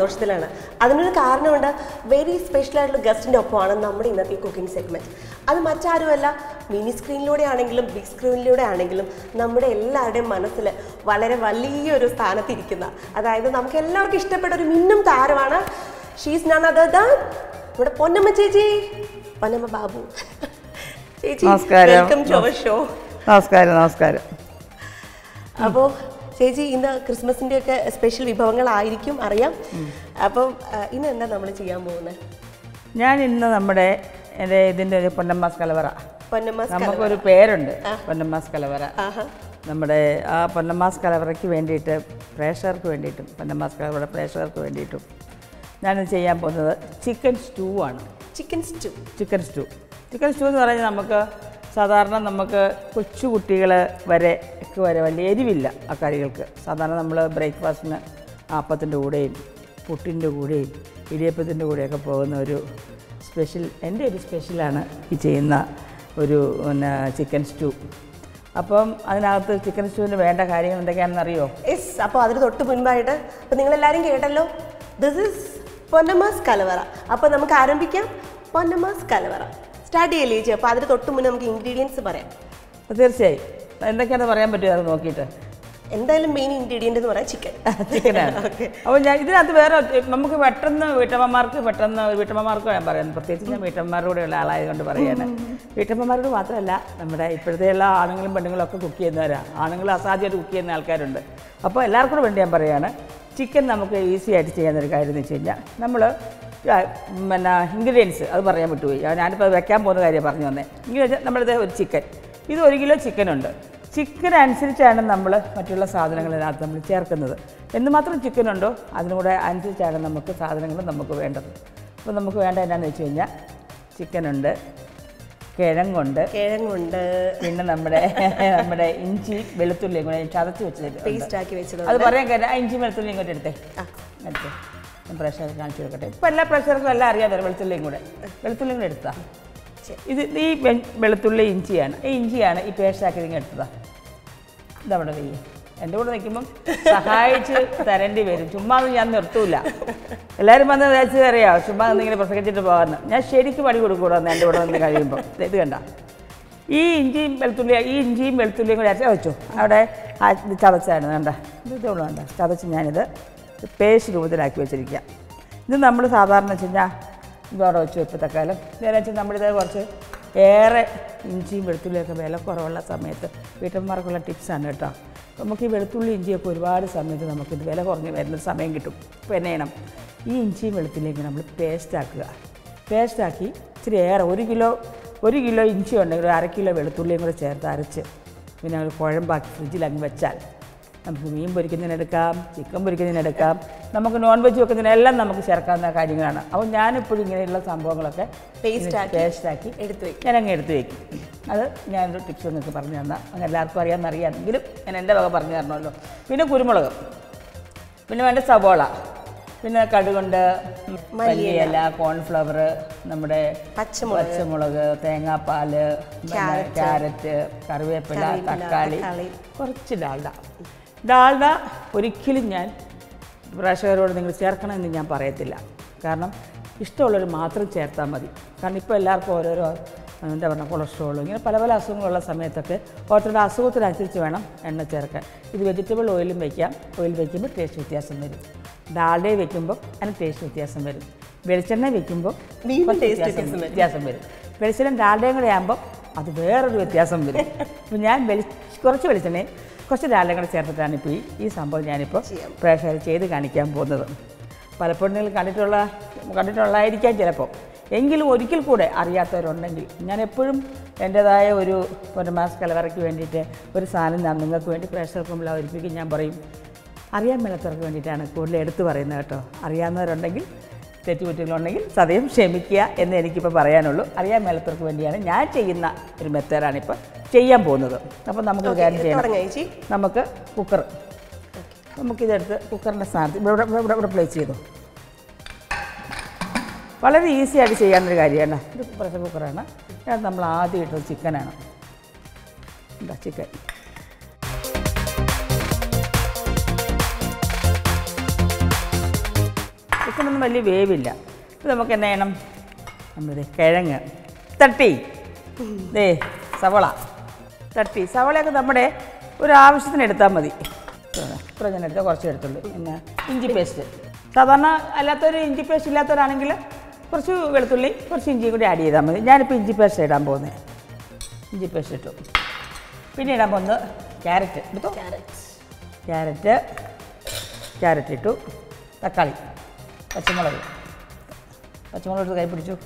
സന്തോഷത്തിലാണ്. അതിനൊരു കാരണമുണ്ട്. വെരി സ്പെഷ്യൽ ആയിട്ടുള്ള ഗസ്റ്റിൻ്റെ ഒപ്പമാണ് നമ്മുടെ ഇന്നത്തെ കുക്കിംഗ് സെഗ്മെൻറ്റ്. അത് മറ്റാരുമല്ല, മിനി സ്ക്രീനിലൂടെ ആണെങ്കിലും ബിഗ് സ്ക്രീനിലൂടെ ആണെങ്കിലും നമ്മുടെ എല്ലാവരുടെയും മനസ്സിൽ വളരെ വലിയൊരു സ്ഥാനത്തിരിക്കുന്ന, അതായത് നമുക്ക് എല്ലാവർക്കും ഇഷ്ടപ്പെട്ട ഒരു മിന്നും താരമാണ്. ഷീസ് നൺ അതർ ദാൻ നമ്മുടെ പൊന്നമ്മ ചേച്ചി, പൊന്നമ്മ ബാബു ചേച്ചി. Welcome to our show. നമസ്കാരം. അപ്പോൾ ചേച്ചി, ഇന്ന് ക്രിസ്മസിൻ്റെ ഒക്കെ സ്പെഷ്യൽ വിഭവങ്ങളായിരിക്കും അറിയാം. അപ്പം ഇന്ന് എന്താ നമ്മൾ ചെയ്യാൻ പോകുന്നത്? ഞാൻ ഇന്ന് നമ്മുടെ ഇതിൻ്റെ ഒരു പൊന്നമ്മാസ് കലവറ, നമുക്കൊരു പേരുണ്ട് പൊന്നമ്മാസ് കലവറ. നമ്മുടെ ആ പൊന്നമ്മാസ് കലവറയ്ക്ക് വേണ്ടിയിട്ട് പ്രേക്ഷകർക്ക് വേണ്ടിയിട്ടും പൊന്നമ്മാസ് കലവറ പ്രേക്ഷകർക്ക് വേണ്ടിയിട്ടും ഞാനിത് ചെയ്യാൻ പോകുന്നത് ചിക്കൻ സ്റ്റൂ ആണ്. ചിക്കൻ സ്റ്റൂ എന്ന് പറഞ്ഞാൽ നമുക്ക് സാധാരണ നമുക്ക് കൊച്ചുകുട്ടികൾ വരെ വലിയ എരിവില്ല ആ കറികൾക്ക്. സാധാരണ നമ്മൾ ബ്രേക്ക്ഫാസ്റ്റിന് അപ്പത്തിൻ്റെ കൂടെയും പുട്ടിൻ്റെ കൂടെയും ഇടിയപ്പത്തിൻ്റെ കൂടെയൊക്കെ പോകുന്ന ഒരു സ്പെഷ്യൽ, എൻ്റെ ഒരു സ്പെഷ്യലാണ് ഈ ചെയ്യുന്ന ഒരു ചിക്കൻ സ്റ്റൂ. അപ്പം അതിനകത്ത് ചിക്കൻ സ്റ്റൂവിന് വേണ്ട കാര്യങ്ങൾ എന്തൊക്കെയാണെന്ന് അറിയോ? യെസ്. അപ്പോൾ അതിന് തൊട്ട് മുൻപായിട്ട് അപ്പോൾ നിങ്ങളെല്ലാവരും കേട്ടല്ലോ, ദിസ് ഈസ് പൊന്നമ്മാസ് കലവറ. അപ്പോൾ നമുക്ക് ആരംഭിക്കാം. പൊന്നമ്മാസ് കലവറ സ്റ്റാർട്ട് ചെയ്യല്ലേ ചേച്ചി? അപ്പോൾ അതിന് തൊട്ട് മുന്നേ നമുക്ക് ഇൻഗ്രീഡിയൻസ് പറയാം. തീർച്ചയായും എന്തൊക്കെയാണെന്ന് പറയാൻ പറ്റുമോ അത് നോക്കിയിട്ട്? എന്തായാലും മെയിൻ ഇൻഗ്രീഡിയൻ്റ് എന്ന് പറയാം ചിക്കനാണ്. അപ്പോൾ ഞാൻ ഇതിനകത്ത് വേറെ നമുക്ക് പെട്ടെന്ന് വീട്ടമ്മമാർക്ക് ഞാൻ പറയുന്നത്, പ്രത്യേകിച്ച് ഞാൻ വീട്ടമ്മമാരുടെ കൂടെയുള്ള ആളായതുകൊണ്ട് പറയുകയാണ്. വീട്ടമ്മമാരോട് മാത്രമല്ല, നമ്മുടെ ഇപ്പോഴത്തെ എല്ലാ ആണുങ്ങളും പെണ്ണുങ്ങളും ഒക്കെ കുക്ക് ചെയ്യുന്നവരാണ്. ആണുങ്ങൾ അസാധ്യമായിട്ട് കുക്ക് ചെയ്യുന്ന ആൾക്കാരുണ്ട്. അപ്പോൾ എല്ലാവർക്കും കൂടെ വേണ്ടി ഞാൻ പറയുകയാണ്, ചിക്കൻ നമുക്ക് ഈസി ആയിട്ട് ചെയ്യാവുന്നൊരു കാര്യം എന്ന് വെച്ച് കഴിഞ്ഞാൽ, നമ്മൾ ഇൻഗ്രീഡിയൻസ് അത് പറയാൻ വിട്ടുപോയി. ഞാനിപ്പോൾ വെക്കാൻ പോകുന്ന കാര്യം പറഞ്ഞു വന്നേ. ഇങ്ങനെ നമ്മളിത് ഒരു ചിക്കൻ, ഇത് 1 കിലോ ചിക്കനുണ്ട്. ചിക്കൻ അനുസരിച്ചാണ് നമ്മൾ മറ്റുള്ള സാധനങ്ങൾ ഇതിനകത്ത് നമ്മൾ ചേർക്കുന്നത്. എന്തുമാത്രം ചിക്കനുണ്ടോ അതിനൂടെ അനുസരിച്ചാണ് നമുക്ക് സാധനങ്ങൾ നമുക്ക് വേണ്ടത്. അപ്പോൾ നമുക്ക് വേണ്ട എന്നാന്ന് വെച്ച് കഴിഞ്ഞാൽ ചിക്കനുണ്ട്, കിഴങ്ങുണ്ട്, പിന്നെ നമ്മുടെ ഇഞ്ചി വെളുത്തുള്ളിയും കൂടെ ചതച്ച് വെച്ചത് പേസ്റ്റാക്കി വെച്ചത്. അത് പറയാൻ കാര്യം ഇഞ്ചി വെളുത്തുള്ളി ഇങ്ങോട്ട് എടുത്തേ ഞാൻ പ്രഷർ കാണിച്ചു കൊടുക്കട്ടെ. ഇപ്പോൾ എല്ലാ പ്രഷർക്കും എല്ലാം അറിയാമല്ലോ, വെളുത്തുള്ളിയും കൂടെ എടുത്താ. ഇത് ഈ വെളുത്തുള്ളി ഇഞ്ചിയാണ്. ഈ ഇഞ്ചിയാണ് ഈ പേസ്റ്റാക്കി ഇങ്ങനെ എടുത്തതാ. ഇതവിടെ വെയ്യും. എൻ്റെ കൂടെ നിൽക്കുമ്പം സഹായിച്ച് തരേണ്ടി വരും. ചുമ്മാ ഞാൻ നിർത്തൂല. എല്ലാവരും വന്ന് വിചാരിച്ച് അറിയാം ചുമ്മാ ഇങ്ങനെ പ്രസംഗിച്ചിട്ട് പോകാമെന്ന്. ഞാൻ ശരിക്കും പണി കൊടുക്കൂടാന്ന് എൻ്റെ കൂടെ വന്ന് കഴിയുമ്പോൾ. ഇത് കണ്ട ഈ ഇഞ്ചിയും വെളുത്തുള്ളിയും കൂടെ വെച്ചു അവിടെ ഇത് ചതച്ചാണ് വേണ്ട. ഇതുകൊണ്ട് വേണ്ട ചതച്ച് ഞാനിത് പേസ്റ്റ് രൂപത്തിലാക്കി വെച്ചിരിക്കുക. ഇത് നമ്മൾ സാധാരണ വെച്ച് കഴിഞ്ഞാൽ ഇതോടെ വെച്ച് വെപ്പത്തക്കാലം നേരെ വെച്ചാൽ നമ്മളിത് കുറച്ച് ഏറെ ഇഞ്ചിയും വെളുത്തുള്ളിയൊക്കെ വില കുറവുള്ള സമയത്ത് വീട്ടമ്മമാർക്കുള്ള ടിപ്സാണ് കേട്ടോ. നമുക്ക് ഈ വെളുത്തുള്ളി ഇഞ്ചിയൊക്കെ ഒരുപാട് സമയത്ത് നമുക്കിത് വില കുറഞ്ഞ് വരുന്ന സമയം കിട്ടും. അപ്പോൾ എന്നാ ചെയ്യണം, ഈ ഇഞ്ചിയും വെളുത്തുള്ളിയൊക്കെ നമ്മൾ പേസ്റ്റാക്കി ഇച്ചിരി ഏറെ 1 കിലോ ഇഞ്ചി ഉണ്ടെങ്കിൽ 1/2 കിലോ വെളുത്തുള്ളിയും കൂടെ ചേർത്ത് അരച്ച് പിന്നെ ഒരു കുഴമ്പാക്കി ഫ്രിഡ്ജിൽ അങ്ങ് വെച്ചാൽ നമുക്ക് മീൻ പൊരിക്കുന്നതിനെടുക്കാം, ചിക്കൻ പൊരിക്കുന്നതിനെടുക്കാം, നമുക്ക് നോൺ വെജ് വെക്കുന്നതിനെല്ലാം നമുക്ക് ചേർക്കാവുന്ന കാര്യങ്ങളാണ്. അപ്പോൾ ഞാനിപ്പോഴും ഇങ്ങനെയുള്ള സംഭവങ്ങളൊക്കെ പേസ്റ്റാക്കി ഞാനങ്ങ് എടുത്ത് വയ്ക്കും. അത് ഞാനൊരു ടിപ്സ് നിങ്ങൾക്ക് പറഞ്ഞു തന്നാൽ അങ്ങനെ എല്ലാവർക്കും അറിയാമെന്നറിയാമെങ്കിലും ഞാൻ എൻ്റെ വക പറഞ്ഞു തരണമല്ലോ. പിന്നെ കുരുമുളക്, പിന്നെ വേണ്ട സവോള, പിന്നെ കടുകുണ്ട്, മല്ലിയില, കോൺഫ്ലവർ, നമ്മുടെ പച്ചമുളക്, തേങ്ങാപ്പാൽ, ക്യാരറ്റ്, കറിവേപ്പില, തക്കാളി, കുറച്ച് ഡാൽഡ ഒരിക്കലും ഞാൻ പ്രേക്ഷകരോട് നിങ്ങൾ ചേർക്കണമെന്ന് ഞാൻ പറയത്തില്ല. കാരണം ഇഷ്ടമുള്ളവർ മാത്രം ചേർത്താൽ മതി. കാരണം ഇപ്പോൾ എല്ലാവർക്കും ഓരോരോ എന്താ പറയുക കൊളസ്ട്രോളും ഇങ്ങനെ പല അസുഖങ്ങളുള്ള സമയത്തൊക്കെ ഓരോരുത്തരുടെ അസുഖത്തിനനുസരിച്ച് വേണം എണ്ണ ചേർക്കാൻ. ഇത് വെജിറ്റബിൾ ഓയിലും വയ്ക്കാം. ഓയിൽ വയ്ക്കുമ്പോൾ ടേസ്റ്റ് വ്യത്യാസം വരും. ഡാൽഡയിൽ വയ്ക്കുമ്പോൾ അതിന് ടേസ്റ്റ് വ്യത്യാസം വരും. വെളിച്ചെണ്ണ വയ്ക്കുമ്പോൾ വ്യത്യാസം വരും. വെളിച്ചെണ്ണ ഡാൽഡയും കൂടെ ആകുമ്പോൾ അത് വേറൊരു വ്യത്യാസം വരും. അപ്പോൾ ഞാൻ കുറച്ച് വെളിച്ചെണ്ണയും കുറച്ച് ഡാൽഡയും കൂടെ ചേർത്തിട്ടാണ് ഇപ്പോൾ ഈ സംഭവം ഞാനിപ്പോൾ പ്രേക്ഷകർ ചെയ്ത് കാണിക്കാൻ പോകുന്നത്. പലപ്പോഴും നിങ്ങൾ കണ്ടിട്ടുള്ളതായിരിക്കാം ചിലപ്പോൾ. എങ്കിലും ഒരിക്കൽ കൂടെ അറിയാത്തവരുണ്ടെങ്കിൽ ഞാൻ എപ്പോഴും എൻ്റേതായ ഒരു പൊന്നമ്മാസ് കലവറയ്ക്ക് വേണ്ടിയിട്ട് ഒരു സാധനം ഞാൻ നിങ്ങൾക്ക് വേണ്ടി പ്രേക്ഷകർക്ക് മുമ്പിൽ അവതരിപ്പിക്കും. ഞാൻ പറയും അറിയാൻ മേലാത്തവർക്ക് വേണ്ടിയിട്ടാണ് കൂടുതൽ എടുത്തു പറയുന്നത് കേട്ടോ. അറിയാവുന്നവരുണ്ടെങ്കിൽ തെറ്റുകുറ്റങ്ങളുണ്ടെങ്കിൽ സദയം ക്ഷമിക്കുക എന്ന് എനിക്കിപ്പോൾ പറയാനുള്ളൂ. അറിയാൻ മേലാത്തവർക്ക് വേണ്ടിയാണ് ഞാൻ ചെയ്യുന്ന ഒരു മെത്തേഡാണിപ്പോൾ ചെയ്യാൻ പോകുന്നത്. അപ്പം നമുക്ക് കാര്യം ചെയ്യണം. നമുക്ക് നമുക്കിതെടുത്ത് കുക്കറിൻ്റെ സ്ഥാനത്ത് ഇവിടെ പ്ലേസ് ചെയ്തു. വളരെ ഈസി ആയിട്ട് ചെയ്യാവുന്നൊരു കാര്യമാണ്. ഇത് പ്രഷർ കുക്കറാണ്. അത് നമ്മൾ ആദ്യം ഇട്ടത് ചിക്കനാണ്. എന്താ ചിക്കൻ സാധനമൊന്നും വലിയ വേവില്ല. ഇത് നമുക്ക് എന്നാ ചെയ്യണം? നമ്മളിത് കിഴങ്ങ് തട്ടി, സവള തട്ടി, സവളയൊക്കെ നമ്മുടെ ഒരു ആവശ്യത്തിന് എടുത്താൽ മതി. ഇത്ര ഞാൻ എടുത്താൽ കുറച്ച് എടുത്തുള്ളൂ. പിന്നെ ഇഞ്ചി പേസ്റ്റ്, സാധാരണ അല്ലാത്തൊരു ഇഞ്ചി പേസ്റ്റ് ഇല്ലാത്തവരാണെങ്കിൽ കുറച്ച് വെളുത്തുള്ളി കുറച്ച് ഇഞ്ചിയും കൂടി ആഡ് ചെയ്താൽ മതി. ഞാനിപ്പോൾ ഇഞ്ചി പേസ്റ്റ് ഇടാൻ പോകുന്നത്. ഇഞ്ചി പേസ്റ്റ് ഇട്ടു. പിന്നെ ഇടാൻ പോകുന്നത് ക്യാരറ്റ് എടുത്തു. ക്യാരറ്റ് ഇട്ടു. തക്കാളി, പച്ചമുളക് എടുത്ത് കൈ പിടിച്ചു.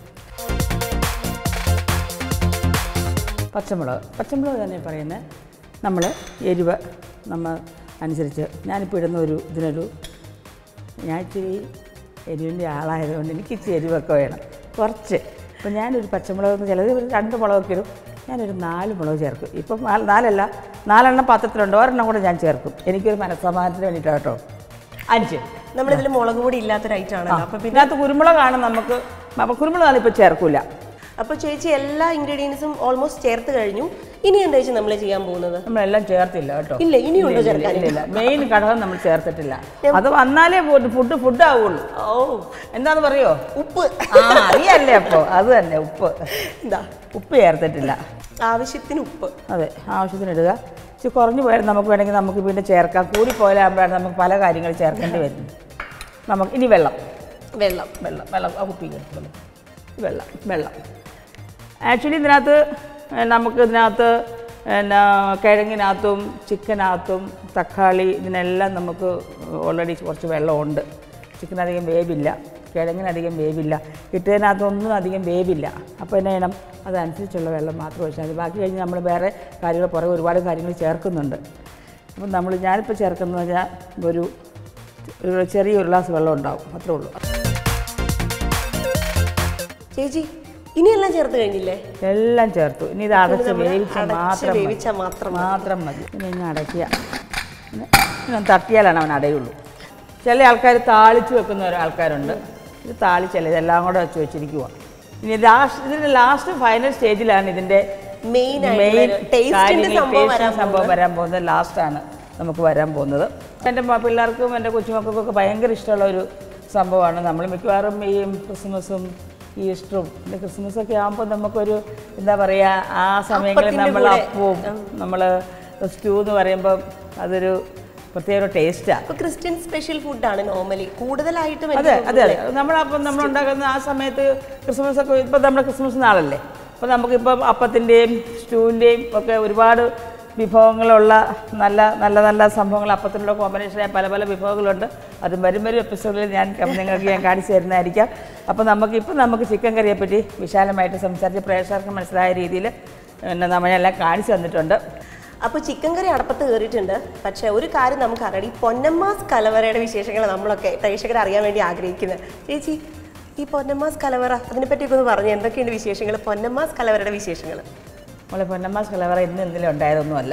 പച്ചമുളക് തന്നെ പറയുന്നത് നമ്മൾ എരിവ് നമ്മൾ അനുസരിച്ച്. ഞാനിപ്പോൾ ഇടുന്ന ഞാൻ ഇച്ചിരി എരിവിൻ്റെ ആളായതുകൊണ്ട് എനിക്ക് ഇച്ചിരി എരിവൊക്കെ വേണം കുറച്ച്. ഇപ്പോൾ ഞാനൊരു പച്ചമുളക് ചിലത് 2 മുളകൊക്കെ ഇടും. ഞാനൊരു 4 മുളക് ചേർക്കും. ഇപ്പം 4 പാത്രത്തിലുണ്ട്, ഒരെണ്ണം കൂടെ ഞാൻ ചേർക്കും. എനിക്കൊരു മനസ്സമാധാനത്തിന് വേണ്ടിയിട്ടാണ് കേട്ടോ. 5 നമ്മളിതിൽ മുളക് പൊടി ഇല്ലാത്തൊരു ഐറ്റമാണല്ലോ. അപ്പോൾ പിന്നെ ഇതിനകത്ത് കുരുമുളകാണ് നമുക്ക്. കുരുമുളകാണ് ഇപ്പോൾ ചേർക്കില്ല. അപ്പോൾ ചേച്ചി എല്ലാ ഇൻഗ്രീഡിയൻസും ഓൾമോസ്റ്റ് ചേർത്ത് കഴിഞ്ഞു. ഇനി എന്താ ചേച്ചി നമ്മൾ ചെയ്യാൻ പോകുന്നത്? നമ്മളെല്ലാം ചേർത്തില്ല കേട്ടോ. ഇല്ല, ഇനിയുണ്ടോ ചേർക്കാനില്ല? മെയിൻ ഘടകം നമ്മൾ ചേർത്തിട്ടില്ല. അത് വന്നാലേ ഫുഡ് ആവുള്ളൂ. എന്താന്ന് പറയോ? ഉപ്പ്. അറിയല്ലേ? അപ്പോൾ അത് തന്നെ ഉപ്പ്. ഉപ്പ് ചേർത്തിട്ടില്ല. ആവശ്യത്തിന് ഉപ്പ്. അതെ, ആവശ്യത്തിന് ഇടുക. ഇച്ചിരി കുറഞ്ഞു പോയാൽ നമുക്ക് വേണമെങ്കിൽ നമുക്ക് പിന്നെ ചേർക്കാം. കൂടി പോയാലാകുമ്പോഴാണ് നമുക്ക് പല കാര്യങ്ങൾ ചേർക്കേണ്ടി വരുന്നത്. നമുക്ക് ഇനി വെള്ളം ആ കുപ്പി എടുത്തോളൂ. വെള്ളം ആക്ച്വലി ഇതിനകത്ത് കിഴങ്ങിനകത്തും ചിക്കനകത്തും തക്കാളി ഇതിനെല്ലാം നമുക്ക് ഓൾറെഡി കുറച്ച് വെള്ളമുണ്ട്. ചിക്കനധികം വേവില്ല, കിഴങ്ങിനധികം വേവില്ല, ഇട്ടതിനകത്തൊന്നും അധികം വേവില്ല. അപ്പോൾ എന്നാ ചെയ്യണം? അതനുസരിച്ചുള്ള വെള്ളം മാത്രം ഒഴിച്ചാൽ മതി. ബാക്കി കഴിഞ്ഞ് നമ്മൾ വേറെ കാര്യങ്ങൾ പുറകെ ഒരുപാട് കാര്യങ്ങൾ ചേർക്കുന്നുണ്ട്. അപ്പം ഞാനിപ്പോൾ ചേർക്കുന്നത് വെച്ചാൽ ഒരു ചെറിയ ഗ്ലാസ് വെള്ളം ഉണ്ടാവും, അത്രേ ഉള്ളൂ. ചേച്ചി ഇനിയെല്ലാം ചേർത്ത് കഴിഞ്ഞില്ലേ? എല്ലാം ചേർത്തു. ഇനി ഇത് അടച്ച് വേവിച്ചാൽ മാത്രം മതി. ഇനി ഇങ്ങനെ അടയ്ക്കുക. ഇങ്ങനെ തട്ടിയാലാണ് അവൻ അടയുള്ളൂ. ചില ആൾക്കാർ താളിച്ച് വെക്കുന്ന ആൾക്കാരുണ്ട്. ഇത് താളിച്ചല്ല, ഇതെല്ലാം കൂടെ വെച്ചിരിക്കുക. ഇനി ഇതിൻ്റെ ലാസ്റ്റ് ഫൈനൽ സ്റ്റേജിലാണ് ഇതിൻ്റെ മെയിൻ സംഭവം വരാൻ പോകുന്നത്. ലാസ്റ്റാണ് നമുക്ക് വരാൻ പോകുന്നത്. എൻ്റെ പിള്ളേർക്കും എൻ്റെ കൊച്ചുമക്കൾക്കൊക്കെ ഭയങ്കര ഇഷ്ടമുള്ള ഒരു സംഭവമാണ്. നമ്മൾ മിക്കവാറും ഈ ക്രിസ്മസും ഈസ്റ്ററും ക്രിസ്മസൊക്കെ ആകുമ്പോൾ നമുക്കൊരു എന്താ പറയുക, ആ സമയങ്ങളിൽ നമ്മൾ അപ്പവും നമ്മൾ സ്റ്റൂ എന്ന് പറയുമ്പോൾ അതൊരു പ്രത്യേക ടേസ്റ്റാണ്. ക്രിസ്ത്യൻ സ്പെഷ്യൽ ഫുഡാണ് നോർമലി കൂടുതലായിട്ടും. അതെ, നമ്മളപ്പം നമ്മളുണ്ടാക്കുന്ന ആ സമയത്ത് ക്രിസ്മസൊക്കെ ഇപ്പോൾ നമ്മുടെ ക്രിസ്മസ് നാളല്ലേ. അപ്പോൾ നമുക്കിപ്പം അപ്പത്തിൻ്റെയും സ്റ്റൂവിൻ്റെയും ഒക്കെ ഒരുപാട് വിഭവങ്ങളുള്ള നല്ല സംഭവങ്ങൾ, അപ്പത്തിനുള്ള കോമ്പിനേഷനായ പല വിഭവങ്ങളുണ്ട്. അത് വരും എപ്പിസോഡിൽ നിങ്ങൾക്ക് ഞാൻ കാണിച്ചു തരുന്നതായിരിക്കാം. അപ്പോൾ നമുക്ക് ചിക്കൻ കറിയെപ്പറ്റി വിശാലമായിട്ട് സംസാരിച്ച് പ്രേക്ഷകർക്ക് മനസ്സിലായ രീതിയിൽ നമ്മളെല്ലാം കാണിച്ചു തന്നിട്ടുണ്ട്. അപ്പോൾ ചിക്കൻ കറി അടപ്പത്ത് കയറിയിട്ടുണ്ട്. പക്ഷേ ഒരു കാര്യം നമുക്കറിയാം, ഈ പൊന്നമ്മാസ് കലവറയുടെ വിശേഷങ്ങൾ നമ്മളൊക്കെ പ്രേക്ഷകർ അറിയാൻ വേണ്ടി ആഗ്രഹിക്കുന്നത്. ചേച്ചി, ഈ പൊന്നമ്മാസ് കലവറ അതിനെപ്പറ്റിയൊക്കെ ഒന്ന് പറഞ്ഞു, എന്തൊക്കെയുണ്ട് വിശേഷങ്ങൾ, പൊന്നമ്മാസ് കലവറയുടെ വിശേഷങ്ങൾ? നമ്മളെ പൊന്നമ്മാസ് കലവറ ഇന്നലെ ഉണ്ടായതൊന്നുമല്ല.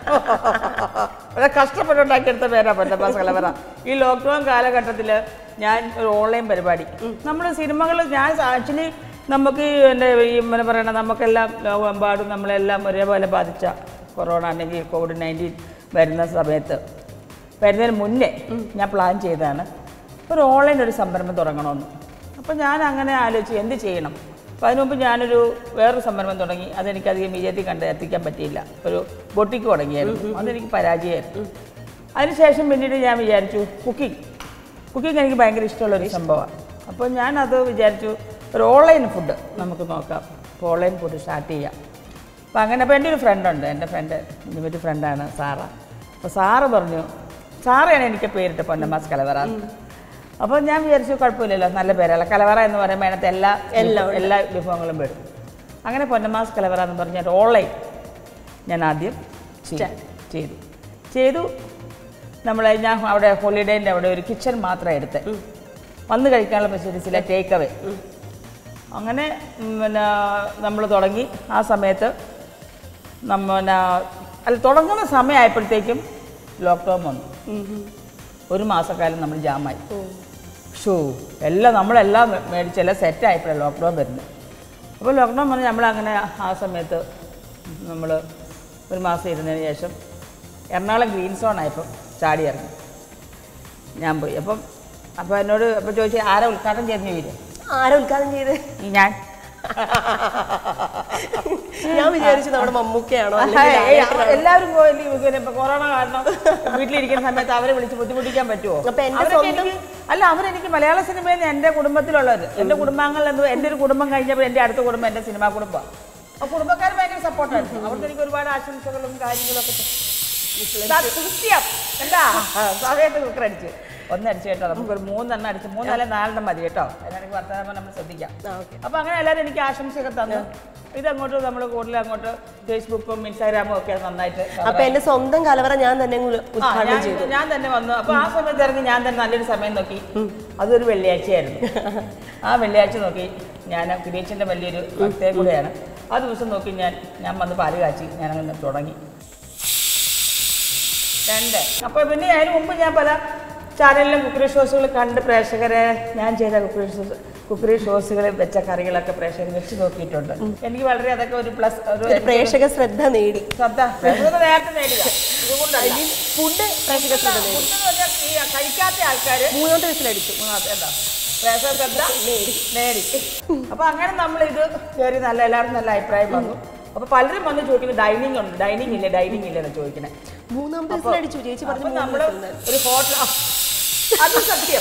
വളരെ കഷ്ടപ്പെട്ടുണ്ടാക്കിയെടുത്ത പേരാ പൊന്നമ്മാസ് കലവറ. ഈ ലോക്ക്ഡൗൺ കാലഘട്ടത്തിൽ ഞാൻ ഒരു ഓൺലൈൻ പരിപാടി, നമ്മൾ സിനിമകൾ, ഞാൻ ആക്ച്വലി നമുക്ക് എൻ്റെ ഈ പറയണ നമുക്കെല്ലാം ലോകമെമ്പാടും നമ്മളെല്ലാം ഒരേപോലെ ബാധിച്ച കൊറോണ അല്ലെങ്കിൽ COVID-19 വരുന്ന സമയത്ത് വരുന്നതിന് മുന്നേ ഞാൻ പ്ലാൻ ചെയ്തതാണ് ഒരു ഓൺലൈൻ ഒരു സംരംഭം തുടങ്ങണമെന്ന്. അപ്പോൾ ഞാൻ അങ്ങനെ ആലോചിച്ച് എന്ത് ചെയ്യണം. അപ്പോൾ അതിനു മുമ്പ് ഞാനൊരു വേറൊരു സംരംഭം തുടങ്ങി. അതെനിക്കധികം വിജയത്തിൽ എത്തിക്കാൻ പറ്റിയില്ല. ഒരു ബൊട്ടിക്ക് തുടങ്ങിയായിരുന്നു, അതെനിക്ക് പരാജയമായിരുന്നു. അതിനുശേഷം പിന്നീട് ഞാൻ വിചാരിച്ചു കുക്കിംഗ് എനിക്ക് ഭയങ്കര ഇഷ്ടമുള്ളൊരു സംഭവമാണ്. അപ്പോൾ ഞാനത് വിചാരിച്ചു ഒരു ഓൺലൈൻ ഫുഡ് നമുക്ക് നോക്കാം, അപ്പോൾ ഓൺലൈൻ ഫുഡ് സ്റ്റാർട്ട് ചെയ്യാം. അപ്പോൾ അങ്ങനെ അപ്പോൾ എൻ്റെ ഒരു ഫ്രണ്ടുണ്ട്, എൻ്റെ ഒരു ഫ്രണ്ടാണ് സാറ. അപ്പോൾ സാറ് പറഞ്ഞു, സാറയാണ് എനിക്ക് പേരിട്ട് പൊന്നമ്മാസ് കലവറ. അപ്പോൾ ഞാൻ വിചാരിച്ചു കുഴപ്പമില്ലല്ലോ, നല്ല പേരല്ല, കലവറ എന്ന് പറയുമ്പോൾ അതിനകത്ത് എല്ലാ വിഭവങ്ങളും പെടും. അങ്ങനെ പൊന്നമ്മാസ് കലവറ എന്ന് പറഞ്ഞാൽ ഓൺലൈൻ ഞാൻ ആദ്യം ചെയ്തു. ഞാൻ അവിടെ ഹോളിഡേൻ്റെ അവിടെ ഒരു കിച്ചൺ മാത്രം എടുത്ത് വന്ന് കഴിക്കാനുള്ള ഫെസിലിറ്റീസില്ല, ടേക്ക് അവേ. അങ്ങനെ നമ്മൾ തുടങ്ങി. ആ സമയത്ത് തുടങ്ങുന്ന സമയമായപ്പോഴത്തേക്കും ലോക്ക്ഡൗൺ വന്നു. ഒരു മാസക്കാലം നമ്മൾ ജാമായി. നമ്മളെല്ലാം മേടിച്ചെല്ലാം സെറ്റായപ്പോഴാണ് ലോക്ക്ഡൗൺ വരുന്നത്. അപ്പോൾ ലോക്ക്ഡൗൺ വന്ന് നമ്മളങ്ങനെ ആ സമയത്ത് നമ്മൾ ഒരു മാസം ഇരുന്നതിന് ശേഷം എറണാകുളം ഗ്രീൻ സോൺ ആയപ്പോൾ ചാടി ഇറങ്ങി ഞാൻ പോയി. അപ്പം അപ്പോൾ എന്നോട് അപ്പോൾ ചോദിച്ചു ആരാ ഉദ്ഘാടനം ചെയ്യുന്ന ചോദിച്ചു. ആരാ ഉദ്ഘാടനം ചെയ്ത്? ഞാൻ ഞാൻ വിചാരിച്ചു നമ്മുടെ മമ്മൂക്കയാണോ. എല്ലാവരും പോയി കൊറോണ കാരണം വീട്ടിലിരിക്കുന്ന സമയത്ത് അവരെ വിളിച്ച് ബുദ്ധിമുട്ടിക്കാൻ പറ്റുമോ? അല്ല, അവരെനിക്ക് മലയാള സിനിമയിൽ നിന്ന് എൻ്റെ കുടുംബത്തിലുള്ളത്, എൻ്റെ കുടുംബാംഗങ്ങൾ എൻ്റെ ഒരു കുടുംബം കഴിഞ്ഞപ്പോൾ എൻ്റെ അടുത്ത കുടുംബം എൻ്റെ സിനിമാ കുടുംബം. ആ കുടുംബക്കാർ ഭയങ്കര സപ്പോർട്ടായിരുന്നു. അവർക്ക് എനിക്ക് ഒരുപാട് ആശംസകളും കാര്യങ്ങളൊക്കെ കൃത്യം എന്താ സമയത്ത് കുക്കറടിച്ച് ഒന്നടിച്ച് കേട്ടോ. നമുക്കൊരു 3 എണ്ണം അടിച്ച് 3 അല്ലെ 4 എണ്ണം മതി കേട്ടോ. അതിനാണെങ്കിൽ വർത്തമാനം നമ്മൾ ശ്രദ്ധിക്കാം. അപ്പോൾ അങ്ങനെ എല്ലാവരും എനിക്ക് ആശംസയൊക്കെ തന്നു. ഇതങ്ങോട്ട് നമ്മൾ കൂടുതൽ അങ്ങോട്ട് ഫേസ്ബുക്കും ഇൻസ്റ്റാഗ്രാമും ഒക്കെ നന്നായിട്ട്. അപ്പൊ എന്റെ സ്വന്തം കലവറ ഞാൻ തന്നെ ഞാൻ തന്നെ വന്നു. അപ്പൊ ആ സമയത്ത് ഇറങ്ങി ഞാൻ തന്നെ നല്ലൊരു സമയം നോക്കി. അതൊരു വെള്ളിയാഴ്ചയായിരുന്നു. ആ വെള്ളിയാഴ്ച നോക്കി ഞാൻ കുരിയച്ചൻ്റെ വലിയൊരു ഭക്തയും കൂടെയാണ്. ആ ദിവസം നോക്കി ഞാൻ വന്ന് പാല് കാച്ചി ഞാൻ അങ്ങനെ തുടങ്ങി 2. അപ്പോൾ പിന്നെ അതിന് മുമ്പ് ഞാൻ പല ചാനലിലും കുക്കറി ഷോസുകൾ കണ്ട് പ്രേക്ഷകരെ ഞാൻ ചെയ്ത കുക്കറി ഷോസുകൾ വെച്ച കറികളൊക്കെ പ്രേക്ഷകർ വെച്ച് നോക്കിയിട്ടുണ്ട്. എനിക്ക് വളരെ അതൊക്കെ ഒരു പ്ലസ്, ഒരു പ്രേക്ഷക ശ്രദ്ധ നേടി. നേരത്തെ നേടുക. ഫുഡ് പ്രേക്ഷക ശ്രദ്ധ കഴിക്കാത്ത ആൾക്കാർ 3 വിസിലടിച്ചു. എന്താ പ്രേക്ഷക ശ്രദ്ധ നേടി. അപ്പൊ അങ്ങനെ നമ്മൾ ഇത് കയറി എല്ലാവർക്കും നല്ല അഭിപ്രായം വന്നു. അപ്പൊ പലരും വന്ന് ചോദിക്കുന്നത് ഡൈനിങ് ഇല്ലെന്ന് ചോദിക്കണേ. 3 വിസിലടിച്ചു ചേച്ചി പറഞ്ഞു. നമ്മള് ഒരു ഹോട്ടൽ, അത് സത്യം.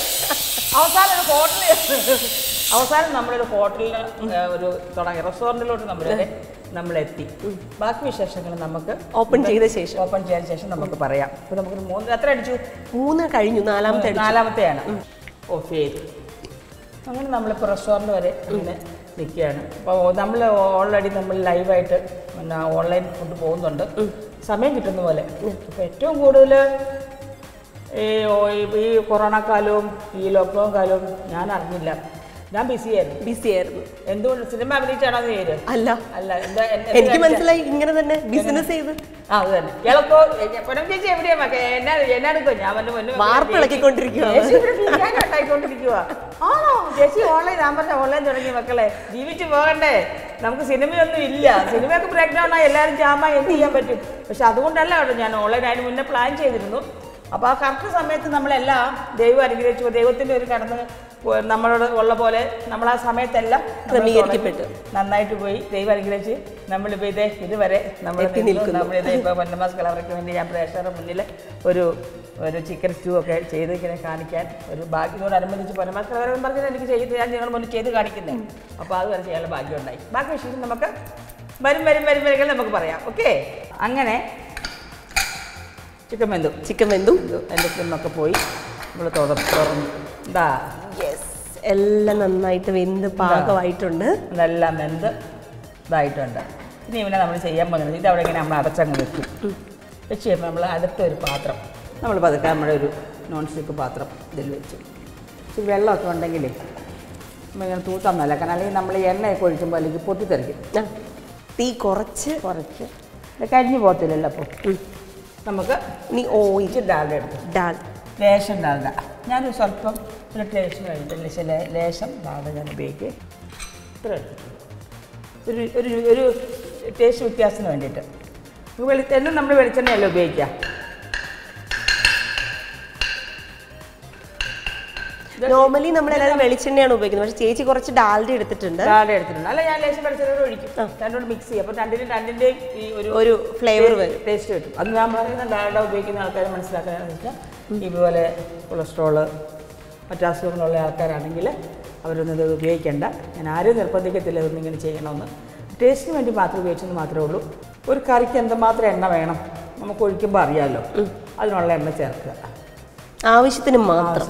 അവസാനം നമ്മളൊരു ഹോട്ടലിന് ഒരു തുടങ്ങി റെസ്റ്റോറൻറ്റിലോട്ട് നമ്മളെത്തി. ബാക്കി വിശേഷങ്ങൾ നമുക്ക് ഓപ്പൺ ചെയ്ത ശേഷം നമുക്ക് പറയാം. ഇപ്പൊ നമുക്ക് 3 എത്ര അടിച്ചു? 3 കഴിഞ്ഞു. നാലാമത്തെയാണ് ഓഫ് ചെയ്ത്. അങ്ങനെ നമ്മളിപ്പോൾ റെസ്റ്റോറൻറ്റ് വരെ അങ്ങനെ നിൽക്കുകയാണ്. അപ്പോൾ നമ്മൾ ഓൾറെഡി നമ്മൾ ലൈവായിട്ട് പിന്നെ ഓൺലൈൻ ഫുഡ് പോകുന്നുണ്ട്, സമയം കിട്ടുന്ന പോലെ. അപ്പോൾ ഏറ്റവും കൂടുതൽ ഈ കൊറോണ കാലവും ഈ ലോക്ക്ഡൗൺ കാലവും ഞാൻ അറിഞ്ഞില്ല. ഞാൻ ബിസിയായിരുന്നു. എന്തുകൊണ്ട്? സിനിമ അഭിനയിച്ചാണോ അത് പേര്? അല്ല, എനിക്ക് മനസ്സിലായി ഇങ്ങനെ തന്നെ ബിസിനസ് ചെയ്ത്. അത് തന്നെ. ഇളക്കോ ചേച്ചി എവിടെയാ എന്നാടുക്കോ? ഞാൻ വാർപ്പിളക്കിക്കൊണ്ടിരിക്കുക. ആണോ ചേച്ചി? ഓൺലൈൻ തുടങ്ങിയ മക്കളെ, ജീവിച്ചു പോകണ്ടേ? നമുക്ക് സിനിമയൊന്നും ഇല്ല. സിനിമയൊക്കെ ബ്രേക്ക് ഡൗൺ ആയി എല്ലാവരും ജാമായി എന്ത് ചെയ്യാൻ പറ്റും? പക്ഷെ അതുകൊണ്ടല്ല കേട്ടോ ഞാൻ ഓൺലൈൻ അതിന് മുന്നേ പ്ലാൻ ചെയ്തിരുന്നു. അപ്പോൾ ആ കറക്റ്റ് സമയത്ത് നമ്മളെല്ലാം ദൈവം അനുഗ്രഹിച്ചു. ദൈവത്തിൻ്റെ ഒരു കടന്ന് നമ്മളോട് ഉള്ള പോലെ നമ്മൾ ആ സമയത്തെല്ലാം ക്രമീകരിക്കപ്പെട്ടു. നന്നായിട്ട് പോയി. ദൈവം അനുഗ്രഹിച്ച് നമ്മളിപ്പോൾ ഇതുവരെ നമ്മളിത് ഇപ്പോൾ പൊന്നമാസ് കലവറയ്ക്ക് വേണ്ടി ഞാൻ പ്രേക്ഷകരുടെ മുന്നിൽ ഒരു ചിക്കൻ സ്റ്റൂ ഒക്കെ ചെയ്ത് ഇങ്ങനെ കാണിക്കാൻ ഒരു ഭാഗ്യത്തോടനുബന്ധിച്ച് പൊന്നമാസ് കലവറ പറഞ്ഞാൽ എനിക്ക് ഞാൻ നിങ്ങൾ മുന്നിൽ ചെയ്ത് കാണിക്കുന്നത്. അപ്പോൾ അത് വരെ ചെയ്യാനുള്ള ഭാഗ്യം ഉണ്ടായി. ബാക്കി വിശേഷം നമുക്ക് വരും നമുക്ക് പറയാം. ഓക്കെ. അങ്ങനെ ചിക്കൻ വെന്തു എൻ്റെ ഫ്ലെയിമൊക്കെ പോയി. നമ്മൾ തുറന്നു. എന്താ എല്ലാം നന്നായിട്ട് വെന്ത് പാകമായിട്ടുണ്ട്. അതെല്ലാം വെന്ത് ഇതായിട്ടുണ്ട്. ഇനി ഇവനെ നമ്മൾ ചെയ്യാൻ പോകുന്നത് ഇതവിടെ ഇങ്ങനെ നമ്മൾ അടച്ചങ്ങ് വെക്കും. വെച്ച് കഴിയുമ്പോൾ നമ്മൾ അടുത്തൊരു പാത്രം നമ്മൾ പതുക്കെ നമ്മുടെ ഒരു നോൺ സ്റ്റിക്ക് പാത്രം ഇതിൽ വെച്ചു. ഇച്ചിരി വെള്ളമൊക്കെ ഉണ്ടെങ്കിലേ നമ്മളിങ്ങനെ തൂത്താൻ നല്ല. കാരണം അല്ലെങ്കിൽ നമ്മൾ എണ്ണയൊക്കെ ഒഴിക്കുമ്പോൾ അല്ലെങ്കിൽ പൊട്ടിത്തെറിക്കും. തീ കുറച്ച് കരിഞ്ഞു പോകത്തില്ലല്ലോ. അപ്പോൾ നമുക്ക് ഇനി ഓയിൽ ഡാൽഡ എടുക്കും. ലേശം ഡാൽഡ ഞാനൊരു സ്വല്പം ഒരു ടേസ്റ്റ് കഴിഞ്ഞിട്ട് ലേശം ഡാൽഡ ഞാൻ ഉപയോഗിക്കുക. ഇത്ര എടുത്തിട്ടുണ്ട് ഒരു ടേസ്റ്റ് വ്യത്യാസത്തിന് വേണ്ടിയിട്ട്. എന്നും നമ്മൾ വെളിച്ചെണ്ണയല്ല ഉപയോഗിക്കുക. നോർമലി നമ്മളെല്ലാവരും വെളിച്ചെണ്ണയാണ് ഉപയോഗിക്കുന്നത്. പക്ഷേ ചേച്ചി കുറച്ച് ഡാൽഡ എടുത്തിട്ടുണ്ട്. അല്ല, ഞാൻ ലേശം വെളിച്ചെണ്ണ ഒഴിക്കും. രണ്ടോട് മിക്സ് ചെയ്യും. അപ്പോൾ രണ്ടിൻ്റെയും ഈ ഒരു ഫ്ലേവർ വരും, ടേസ്റ്റ് കിട്ടും. അത് ഞാൻ പറയുന്ന ഡാൽഡ ഉപയോഗിക്കുന്ന ആൾക്കാരെ മനസ്സിലാക്കാനാണെന്ന് വെച്ചാൽ ഇതുപോലെ കൊളസ്ട്രോള് മറ്റു അസുഖങ്ങളുള്ള ആൾക്കാരാണെങ്കിൽ അവരൊന്നും ഇത് ഉപയോഗിക്കേണ്ട. ഞാൻ ആരും നിർബന്ധിക്കത്തില്ല ഇതൊന്നും ഇങ്ങനെ ചെയ്യണമെന്ന്. ടേസ്റ്റിന് വേണ്ടി മാത്രം ഉപയോഗിച്ചെന്ന് മാത്രമേ ഉള്ളൂ. ഒരു കറിക്ക് എന്തുമാത്രം എണ്ണ വേണം നമുക്ക് ഒഴിക്കുമ്പോൾ അറിയാമല്ലോ. അതിനുള്ള എണ്ണ ചേർക്കുക, ആവശ്യത്തിന് മാത്രം.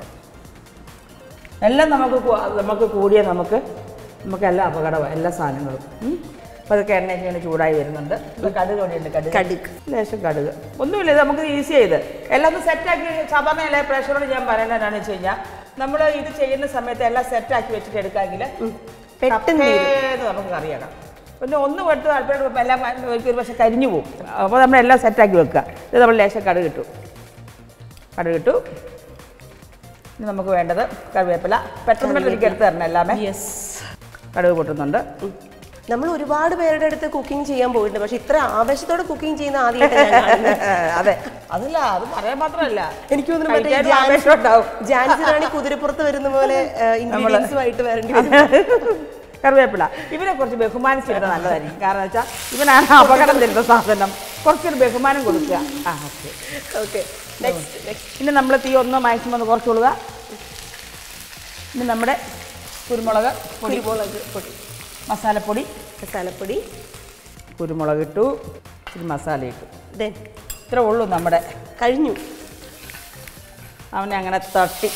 എല്ലാം നമുക്ക് കൂടിയ നമുക്കെല്ലാം അപകടമാണ് എല്ലാ സാധനങ്ങളും. അപ്പോൾ അതൊക്കെ എണ്ണയൊക്കെ ഇങ്ങനെ ചൂടായി വരുന്നുണ്ട്. കടുക് കൂടിയുണ്ട്. കടുക് ലേശം കടുക് ഒന്നുമില്ല. ഇത് നമുക്ക് ഈസി ചെയ്ത് എല്ലാം ഒന്ന് സെറ്റാക്കി. സാധാരണ എല്ലാ പ്രേക്ഷകരോട് ഞാൻ പറയുന്നത് എന്താണെന്ന് വെച്ച് കഴിഞ്ഞാൽ നമ്മൾ ഇത് ചെയ്യുന്ന സമയത്ത് എല്ലാം സെറ്റാക്കി വെച്ചിട്ട് എടുക്കാമെങ്കിൽ പെട്ടെന്ന് നമുക്ക് കറിയാക്കാം. പിന്നെ ഒന്ന് വെട്ട് താല്പര്യം എല്ലാം ഒരു പക്ഷേ കരിഞ്ഞു പോകും. അപ്പോൾ നമ്മളെല്ലാം സെറ്റാക്കി വെക്കുക. ഇത് നമ്മൾ ലേശം കടുക് ഇട്ടു. ഇനി നമുക്ക് വേണ്ടത് കറിവേപ്പില. പെട്ടെന്ന് എടുത്ത് തരണം എല്ലാമേ. കടുക് പൊട്ടുന്നുണ്ട്. നമ്മൾ ഒരുപാട് പേരുടെ അടുത്ത് കുക്കിംഗ് ചെയ്യാൻ പോയിട്ടുണ്ട്. പക്ഷെ ഇത്ര ആവേശത്തോടെ കുക്കിംഗ് ചെയ്യുന്ന ആദ്യമായിട്ട് അതെ. അതല്ല, അത് പറയാൻ മാത്രമല്ല, എനിക്ക് തോന്നുന്നു കഴിക്കാനും ആവേശം ഉണ്ടാവും. ജാൻസിറാണി കുതിരപ്പുറത്ത് വരുന്ന പോലെ ഇൻഗ്രീഡിയൻസുമായിട്ട് വരേണ്ടി വരും. കറിവേപ്പില ഇവനെ കുറച്ച് ബഹുമാനിച്ചിരുന്നത് നല്ലതായിരിക്കും. കാരണം വെച്ചാൽ ഇവനാണ് അപകടം തരുന്ന സാധനം. കുറച്ചൊരു ബഹുമാനം കൊടുക്കുക. ആ ഓക്കെ ഓക്കെ. പിന്നെ നമ്മൾ തീ ഒന്ന് മാക്സിമം ഒന്ന് കുറച്ച് കൊടുക്കുക. ഇനി നമ്മുടെ കുരുമുളക് പൊടി, മസാലപ്പൊടി, കുരുമുളക് ഇട്ടു, ഇച്ചിരി മസാല ഇട്ടു. ഇത്ര ഉള്ളൂ നമ്മുടെ. കഴിഞ്ഞു. അവനെ അങ്ങനെ തട്ടി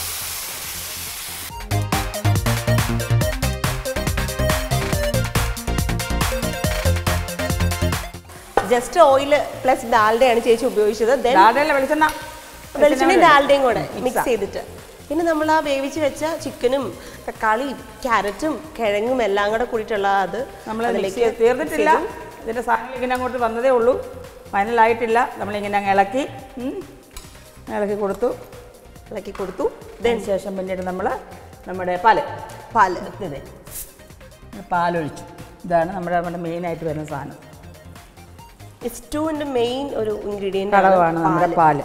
ജസ്റ്റ് ഓയിൽ പ്ലസ് ഡാൽഡയാണ് ചേച്ചി ഉപയോഗിച്ചത്. വെളിച്ചെണ്ണയും ഡാൽഡയും കൂടെ മിക്സ് ചെയ്തിട്ട് പിന്നെ നമ്മൾ ആ വേവിച്ച് വെച്ച ചിക്കനും തക്കാളിയും ക്യാരറ്റും കിഴങ്ങും എല്ലാം കൂടെ കൂടിയിട്ടുള്ള അത് നമ്മൾ തീർന്നിട്ടില്ല. ഇതിൻ്റെ സാധനങ്ങൾ ഇങ്ങനെ അങ്ങോട്ട് വന്നതേ ഉള്ളൂ, ഫൈനലായിട്ടില്ല. നമ്മളിങ്ങനെ അങ്ങ് ഇളക്കി കൊടുത്തു. അതിന് ശേഷം പിന്നീട് നമ്മൾ നമ്മുടെ പാലൊഴിച്ചു. ഇതാണ് നമ്മുടെ മെയിനായിട്ട് വരുന്ന സാധനം. സ്റ്റൂവിൻ്റെ മെയിൻ ഒരു ഇൻഗ്രീഡിയൻ്റ് ഘടകമാണ് നമ്മുടെ പാല്.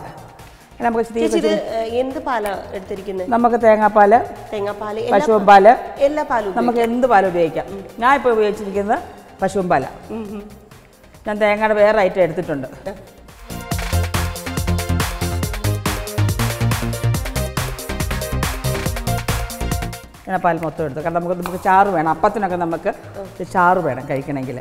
എന്ത് പാലാണ് എടുത്തിരിക്കുന്നത്? നമുക്ക് തേങ്ങാപ്പാല്, പശുവും പാല്, എല്ലാ പാലും നമുക്ക് എന്ത് പാലും ഉപയോഗിക്കാം. ഞാൻ ഇപ്പോൾ ഉപയോഗിച്ചിരിക്കുന്നത് പശുവും പാല. ഞാൻ തേങ്ങയുടെ വേറെ ഐറ്റം എടുത്തിട്ടുണ്ട്. പാൽ മൊത്തം എടുത്തു. കാരണം നമുക്ക് ചാറ് വേണം. അപ്പത്തിനൊക്കെ നമുക്ക് ചാറ് വേണം കഴിക്കണമെങ്കിൽ.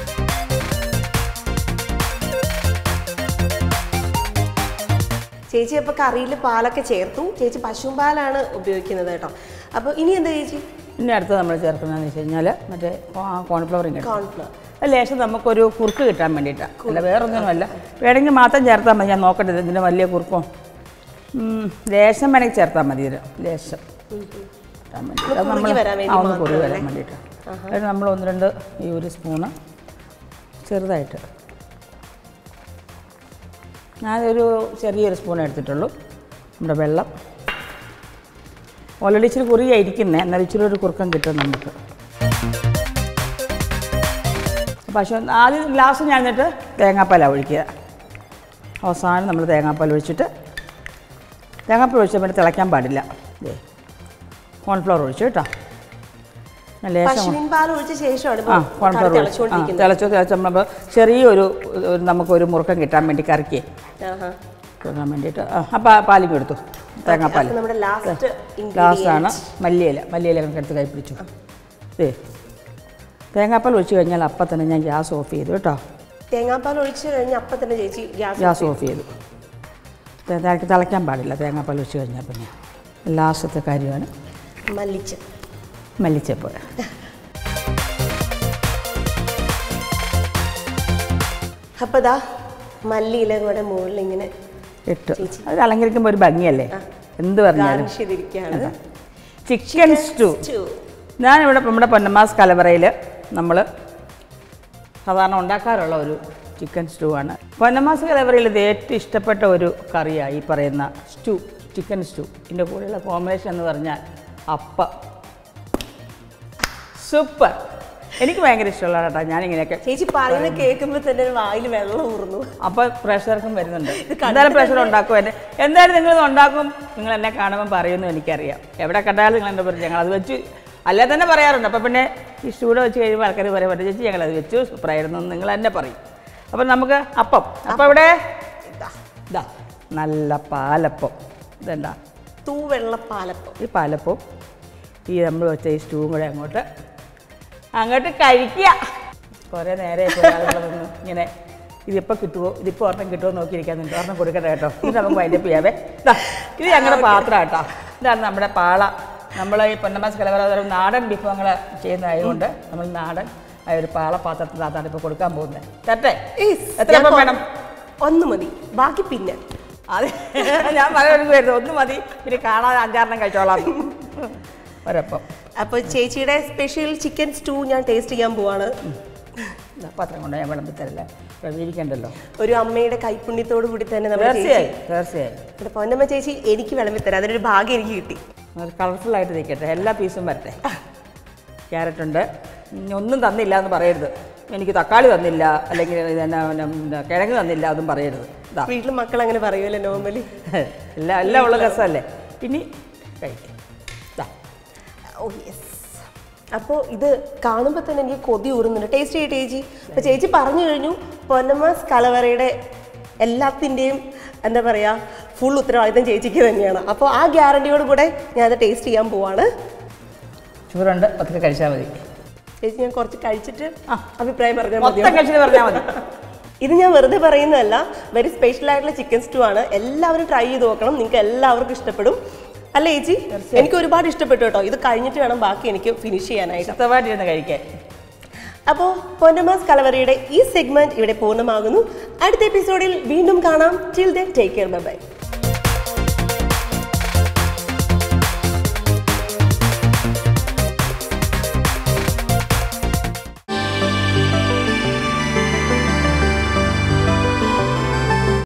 ചേച്ചി അപ്പോൾ കറിയിൽ പാലൊക്കെ ചേർത്തു. ചേച്ചി പശുവും പാലാണ് ഉപയോഗിക്കുന്നത് കേട്ടോ. അപ്പോൾ ഇനി എന്താ ചേച്ചി? ഇനി അടുത്ത് നമ്മൾ ചേർക്കുന്നതെന്ന് വെച്ച് കഴിഞ്ഞാൽ മറ്റേ കോൺഫ്ലവർ. ലേശം നമുക്കൊരു കുറുക്ക് കിട്ടാൻ വേണ്ടിയിട്ടാണ്, അല്ല വേറൊന്നുമല്ല. വേണമെങ്കിൽ മാത്രം ചേർത്താൽ മതി. ഞാൻ നോക്കട്ടെ ഇതിൻ്റെ വലിയ കുറുക്കും ലേശം വേണമെങ്കിൽ ചേർത്താൽ മതി. ഇത് ലേശം കിട്ടാൻ വേണ്ടിയിട്ട് ഒന്ന് കുറുകി വരാൻ വേണ്ടിയിട്ടാണ്. അതിന് നമ്മൾ 1-2 ഈ ഒരു സ്പൂണ് ചെറുതായിട്ട്, ഞാനൊരു ചെറിയൊരു സ്പൂൺ എടുത്തിട്ടുള്ളൂ. നമ്മുടെ വെള്ളം ഓൾറെഡി ഇച്ചിരി കുറുകിയായിരിക്കുന്നത്, എന്നാൽ ഇച്ചിരി ഒരു കുറുക്കം കിട്ടും നമുക്ക്. പക്ഷേ ആദ്യം ഗ്ലാസ് ഞാൻ എന്നിട്ട് തേങ്ങാപ്പാലാണ് ഒഴിക്കുക. അവസാനം നമ്മൾ തേങ്ങാപ്പാൽ ഒഴിച്ചിട്ട്, തേങ്ങാപ്പാൽ ഒഴിച്ചാൽ പിന്നെ തിളയ്ക്കാൻ പാടില്ല. കോൺഫ്ലവർ ഒഴിച്ചു കേട്ടോ. തിളച്ച് നമ്മൾ ചെറിയൊരു നമുക്കൊരു മുറുക്കം കിട്ടാൻ വേണ്ടി കറിക്ക് കിട്ടാൻ വേണ്ടിയിട്ട് പാലും എടുത്തു. തേങ്ങാപ്പാൽ ലാസ്റ്റാണ്. മല്ലിയില നമുക്ക് എടുത്ത് കൈ പിടിച്ചു. തേങ്ങാപ്പാൽ ഒഴിച്ച് കഴിഞ്ഞാൽ അപ്പം തന്നെ ഞാൻ ഗ്യാസ് ഓഫ് ചെയ്തു കേട്ടോ. തേങ്ങാപ്പാൽ ഒഴിച്ച് കഴിഞ്ഞാൽ അപ്പം തന്നെ ചേച്ചി ഗ്യാസ് ഓഫ് ചെയ്തു. തിളയ്ക്കാൻ പാടില്ല തേങ്ങാപ്പാൽ ഒഴിച്ച് കഴിഞ്ഞാൽ. പിന്നെ ലാസ്റ്റത്തെ കാര്യമാണ് മല്ലിച്ചപ്പ്. അപ്പോൾ ദാ മല്ലിയില കൂടെ മുകളിൽ ഇങ്ങനെ ഇട്ടു. അത് അലങ്കരിക്കുമ്പോൾ ഒരു ഭംഗിയല്ലേ, എന്ത് പറഞ്ഞാലും. ചിക്കൻ സ്റ്റൂ ഞാനിവിടെ നമ്മുടെ പൊന്നമ്മാസ് കലവറയിൽ നമ്മൾ സാധാരണ ഉണ്ടാക്കാറുള്ള ഒരു ചിക്കൻ സ്റ്റൂ ആണ്. പൊന്നമ്മാസ് കലവറയിൽ ഇത് ഏറ്റവും ഇഷ്ടപ്പെട്ട ഒരു കറിയാണ് ഈ പറയുന്ന സ്റ്റൂ, ചിക്കൻ സ്റ്റൂ. ഇതിൻ്റെ കൂടെയുള്ള കോമ്പിനേഷൻ എന്ന് പറഞ്ഞാൽ അപ്പം. സൂപ്പർ. എനിക്ക് ഭയങ്കര ഇഷ്ടമുള്ളതാണ് കേട്ടോ. ഞാനിങ്ങനെയൊക്കെ ചേച്ചി പറയുന്ന കേൾക്കുമ്പോൾ തന്നെ വായിൽ വെള്ളം ഊർന്നു. അപ്പോൾ പ്രഷർക്കും വരുന്നുണ്ട്. എന്തായാലും പ്രഷർ ഉണ്ടാക്കും. എന്തായാലും നിങ്ങളിത് ഉണ്ടാക്കും. നിങ്ങൾ എന്നെ കാണുമ്പോൾ പറയുമെന്ന് എനിക്കറിയാം. എവിടെ കണ്ടാലും നിങ്ങൾ എന്താ പറയുക, ഞങ്ങളത് വെച്ച് അല്ലേ തന്നെ പറയാറുണ്ട്. അപ്പോൾ പിന്നെ ഈ സ്റ്റൂടെ വെച്ച് കഴിയുമ്പോൾ ആൾക്കാർ പറയാൻ പറ്റും, ചേച്ചി ഞങ്ങളത് വെച്ചു സൂപ്പറായിരുന്നു നിങ്ങൾ തന്നെ പറയും. അപ്പം നമുക്ക് അപ്പം ഇവിടെ ഇതാ നല്ല പാലപ്പം. ഇതെന്താ തൂവെള്ളപ്പാലപ്പം. ഈ പാലപ്പം ഈ നമ്മൾ വെച്ച ഈ സ്റ്റൂവും കൂടെ അങ്ങോട്ട് കഴിക്കുക. കുറേ നേരെ ആളുകളൊന്നും ഇങ്ങനെ ഇതിപ്പോൾ കിട്ടുമോ, ഇതിപ്പോൾ ഒരെണ്ണം കിട്ടുമോ നോക്കിയിരിക്കാന്നുണ്ട്. ഒരെണ്ണം കൊടുക്കട്ടെ കേട്ടോ. ഇത് നമുക്ക് വൈൻഡപ്പ് ചെയ്യാവേ. ഇത് ഞങ്ങളുടെ പാത്രം കേട്ടോ. ഇതാണ് നമ്മുടെ പാള. നമ്മൾ ഈ പൊന്നമ്മാസ് കലവറ നാടൻ വിഭവങ്ങൾ ചെയ്യുന്നതായതുകൊണ്ട് നമ്മൾ നാടൻ ആയ ഒരു പാള പാത്രത്തിനകത്താണ് ഇപ്പോൾ കൊടുക്കാൻ പോകുന്നത്. തട്ടെ എത്ര വേണം? 1 മതി, ബാക്കി പിന്നെ. അതെ, ഞാൻ പറയുന്നത് 1 മതി, പിന്നെ കാണാതെ 5-6 കഴിച്ചോളാം ഒരപ്പം. അപ്പോൾ ചേച്ചിയുടെ സ്പെഷ്യൽ ചിക്കൻ സ്റ്റൂ ഞാൻ ടേസ്റ്റ് ചെയ്യാൻ പോവാണ്. പാത്രം കൊണ്ട് ഞാൻ വിളമ്പി തരില്ല, വിരിക്കണ്ടല്ലോ. ഒരു അമ്മയുടെ കൈപ്പുണ്യത്തോടു കൂടി തന്നെ തീർച്ചയായും പൊന്നമ്മ ചേച്ചി എനിക്ക് വിളമ്പി തരാം. അതിനൊരു ഭാഗ്യം എനിക്ക് കിട്ടി. കളർഫുള്ളായിട്ട് നിൽക്കട്ടെ, എല്ലാ പീസും വരട്ടെ. ക്യാരറ്റ് ഉണ്ട്, ഒന്നും തന്നില്ല എന്ന് പറയരുത്. എനിക്ക് തക്കാളി തന്നില്ല അല്ലെങ്കിൽ കിഴങ്ങ് തന്നില്ല അതും പറയരുത്. വീട്ടിൽ മക്കൾ അങ്ങനെ പറയുമല്ലോ നോർമലി. എല്ലാം ഉള്ള രസമല്ലേ. ഇനി കഴിക്കാം. Oh yes. അപ്പോൾ ഇത് കാണുമ്പോൾ തന്നെ എനിക്ക് കൊതി ഊറുന്നുണ്ട്. ടേസ്റ്റ് ചെയ്യട്ടെ ചേച്ചി. അപ്പോൾ ചേച്ചി പറഞ്ഞു കഴിഞ്ഞു പൊന്നമ്മാസ് കലവറയുടെ എല്ലാത്തിൻ്റെയും എന്താ പറയുക ഫുൾ ഉത്തരവാദിത്തം ചേച്ചിക്ക് തന്നെയാണ്. അപ്പോൾ ആ ഗ്യാരണ്ടിയോട് കൂടെ ഞാനത് ടേസ്റ്റ് ചെയ്യാൻ പോവാണ്. ചൂടുണ്ട്, അതൊക്കെ കഴിച്ചാൽ മതി. ചേച്ചി ഞാൻ കുറച്ച് കഴിച്ചിട്ട് അഭിപ്രായം പറഞ്ഞാൽ മതി. ഇത് ഞാൻ വെറുതെ പറയുന്നതല്ല, വെരി സ്പെഷ്യൽ ആയിട്ടുള്ള ചിക്കൻ സ്റ്റൂ ആണ്. എല്ലാവരും ട്രൈ ചെയ്ത് നോക്കണം, നിങ്ങൾക്ക് എല്ലാവർക്കും ഇഷ്ടപ്പെടും. അല്ല ചേച്ചി? എനിക്ക് ഒരുപാട് ഇഷ്ടപ്പെട്ടു കേട്ടോ. ഇത് കഴിഞ്ഞിട്ട് വേണം ബാക്കി എനിക്ക് ഫിനിഷ് ചെയ്യാനായിട്ട് കഴിക്കാൻ. അപ്പോൾ പൊന്നമ്മാസ് കലവറയുടെ ഈ സെഗ്മെന്റ് ഇവിടെ പൂർണ്ണമാകുന്നു. അടുത്ത എപ്പിസോഡിൽ വീണ്ടും കാണാം. Till then take care, bye by.